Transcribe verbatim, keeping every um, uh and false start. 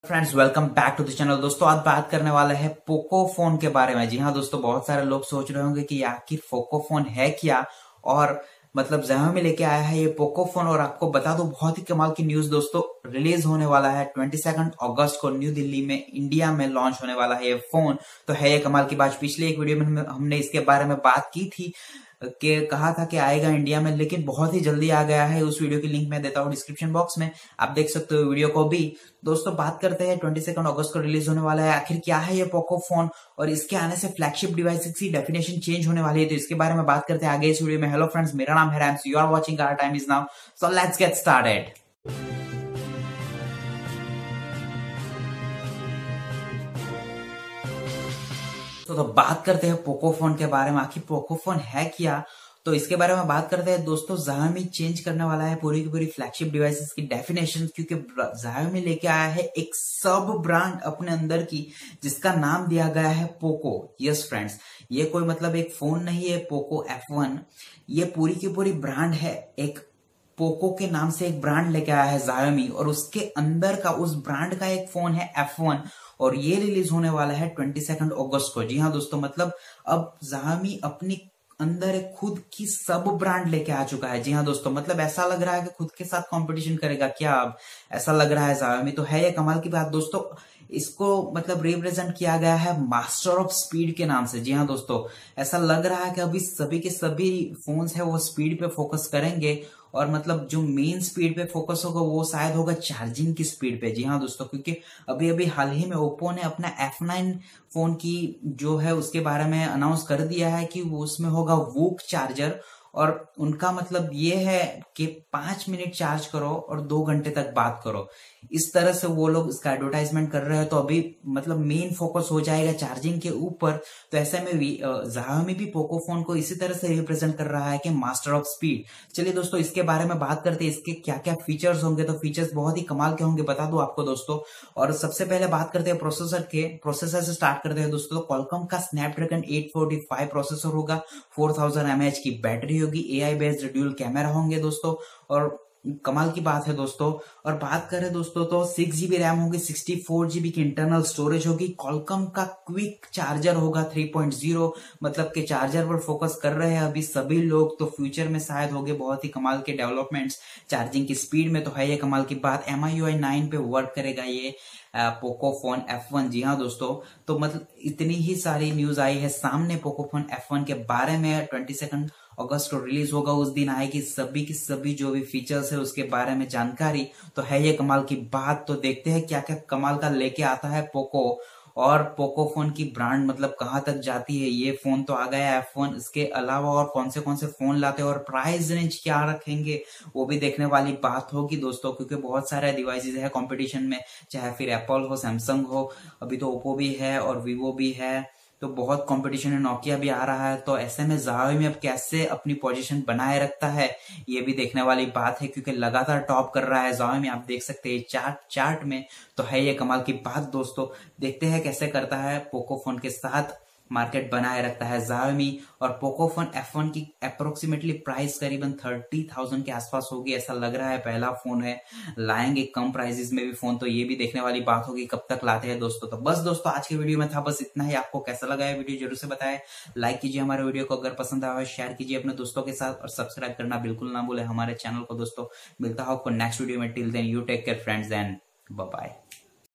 Friends, welcome back to the channel. दोस्तों, आज बात करने वाला है पोको फोन के बारे में। जी हाँ दोस्तों, बहुत सारे लोग सोच रहे होंगे कि आखिर पोको फोन है क्या और मतलब Xiaomi में लेके आया है ये पोको फोन। और आपको बता दो, बहुत ही कमाल की न्यूज दोस्तों, रिलीज होने वाला है ट्वेंटी सेकंड अगस्त को न्यू दिल्ली में, इंडिया में लॉन्च होने वाला है ये फोन। तो है ये कमाल की बात। पिछले एक वीडियो में हमने इसके बारे में बात की थी कि कहा था कि आएगा इंडिया में, लेकिन बहुत ही जल्दी आ गया है। उस वीडियो की लिंक मैं देता हूँ डिस्क्रिप्शन बॉक्स में, आप देख सकते हो वीडियो को भी। दोस्तों, बात करते हैं ट्वेंटी सेकंड अगस्त को रिलीज होने वाला है। आखिर क्या है ये पोको फोन और इसके आने से फ्लैगशिप डिवाइसेस की डेफिनेशन चेंज होने वाली है, तो इसके बारे में बात करते हैं आगे इस वीडियो में। हेलो फ्रेंड्स, मेरा नाम है Rams, you are watching our time is now, so let's get started. तो, तो बात करते हैं पोको फोन के बारे में। आखिर पोको फोन है क्या, तो इसके बारे में बात करते हैं दोस्तों। Xiaomi चेंज करने वाला है पूरी की पूरी फ्लैगशिप डिवाइसेस की डेफिनेशन, क्योंकि Xiaomi लेके आया है एक सब ब्रांड अपने अंदर की, जिसका नाम दिया गया है पोको। यस फ्रेंड्स, ये कोई मतलब एक फोन नहीं है पोको एफ वन, ये पूरी की पूरी ब्रांड है। एक पोको के नाम से एक ब्रांड लेके आया है Xiaomi, और उसके अंदर का उस ब्रांड का एक फोन है एफ वन, और ये रिलीज होने वाला है ट्वेंटी सेकंड अगस्त को। जी हाँ दोस्तों, मतलब अब Xiaomi अपनी अंदर एक खुद की सब ब्रांड लेके आ चुका है। जी हाँ दोस्तों, मतलब ऐसा लग रहा है कि खुद के साथ कंपटीशन करेगा क्या, अब ऐसा लग रहा है Xiaomi। तो है ये कमाल की बात दोस्तों। इसको मतलब रिप्रेजेंट किया गया है मास्टर ऑफ स्पीड के नाम से। जी हाँ दोस्तों, ऐसा लग रहा है कि अभी सभी के सभी फोन्स है वो स्पीड पे फोकस करेंगे, और मतलब जो मेन स्पीड पे फोकस होगा वो शायद होगा चार्जिंग की स्पीड पे। जी हाँ दोस्तों, क्योंकि अभी अभी हाल ही में ओप्पो ने अपना एफ नाइन फोन की जो है उसके बारे में अनाउंस कर दिया है कि वो उसमें होगा वूक चार्जर, और उनका मतलब ये है कि पांच मिनट चार्ज करो और दो घंटे तक बात करो। इस तरह से वो लोग इसका एडवर्टाइजमेंट कर रहे हैं। तो अभी मतलब मेन फोकस हो जाएगा चार्जिंग के ऊपर। तो ऐसे में भी Xiaomi भी पोको फोन को इसी तरह से रिप्रेजेंट कर रहा है कि मास्टर ऑफ स्पीड। चलिए दोस्तों, इसके बारे में बात करते हैं, इसके क्या क्या फीचर्स होंगे। तो फीचर्स बहुत ही कमाल के होंगे, बता दो आपको दोस्तों। और सबसे पहले बात करते हैं प्रोसेसर के। प्रोसेसर से स्टार्ट करते हैं दोस्तों। तो Qualcomm का Snapdragon eight forty five processor होगा, फोर थाउजेंड एम एच की बैटरी होगी, एआई बेस्ड ड्यूल कैमरा होंगे दोस्तों, और कमाल की बात है दोस्तों। और बात करें दोस्तों तो सिक्स जीबी रैम होगी, सिक्सटी फोर जीबी की इंटरनल स्टोरेज होगी। Qualcomm का क्विक चार्जर होगा थ्री पॉइंट ज़ीरो, मतलब के चार्जर पर फोकस कर रहे हैं अभी सभी लोग। तो फ्यूचर में शायद होंगे बहुत ही कमाल के डेवलपमेंट्स चार्जिंग की स्पीड में। तो है ये कमाल की बात। M I U I nine पे वर्क करेगा ये पोको फोन एफ वन। जी हाँ दोस्तों, तो मतलब इतनी ही सारी न्यूज आई है सामने पोको फोन एफ वन के बारे में। ट्वेंटी सेकंड अगस्त को रिलीज होगा, उस दिन आएगी सभी की सभी जो भी फीचर्स है उसके बारे में जानकारी। तो है ये कमाल की बात। तो देखते हैं क्या क्या कमाल का लेके आता है पोको, और पोको फोन की ब्रांड मतलब कहां तक जाती है। ये फोन तो आ गया एफ वन, इसके अलावा और कौन से कौन से फोन लाते हैं और प्राइस रेंज क्या रखेंगे वो भी देखने वाली बात होगी दोस्तों, क्योंकि बहुत सारे डिवाइसेस है कंपटीशन में, चाहे फिर एप्पल हो, सैमसंग हो, अभी तो ओप्पो भी है और वीवो भी है। तो बहुत कंपटीशन है, नोकिया भी आ रहा है। तो ऐसे में Xiaomi अब कैसे अपनी पोजीशन बनाए रखता है ये भी देखने वाली बात है, क्योंकि लगातार टॉप कर रहा है Xiaomi, आप देख सकते हैं चार्ट चार्ट में। तो है ये कमाल की बात दोस्तों। देखते हैं कैसे करता है पोको फोन के साथ मार्केट बनाए रखता है Xiaomi। और पोको फोन एफ वन की अप्रोक्सीमेटली प्राइस करीबन थर्टी थाउजेंड के आसपास होगी, ऐसा लग रहा है। पहला फोन है, लाएंगे कम प्राइसेस में भी फोन, तो ये भी देखने वाली बात होगी कब तक लाते हैं दोस्तों। तो बस दोस्तों, आज के वीडियो में था बस इतना ही। आपको कैसा लगा ये वीडियो जरूर से बताएं। लाइक कीजिए हमारे वीडियो को, अगर पसंद आया शेयर कीजिए अपने दोस्तों के साथ, और सब्सक्राइब करना बिल्कुल ना भूले हमारे चैनल को दोस्तों। मिलता है आपको नेक्स्ट वीडियो में। Till then you take care friends, and bye bye.